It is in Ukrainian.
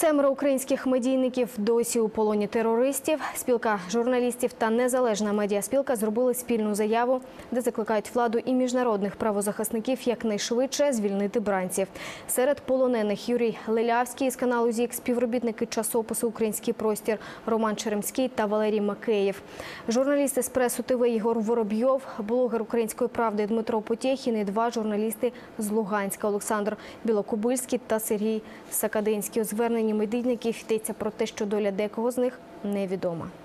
7 українських медійників досі у полоні терористів. Спілка журналістів та незалежна медіаспілка зробили спільну заяву, де закликають владу і міжнародних правозахисників якнайшвидше звільнити бранців. Серед полонених Юрій Лелявський з каналу ЗІК, співробітники часопису «Український простір» Роман Черемський та Валерій Макеєв. Журналісти з Пресу ТВ Ігор Воробйов, блогер «Української правди» Дмитро Потєхін і 2 журналісти з Луганська – Олександр Білокобильський та Сергій Сакадинський. У зверненні медійників йдеться про те, що доля декого з них невідома.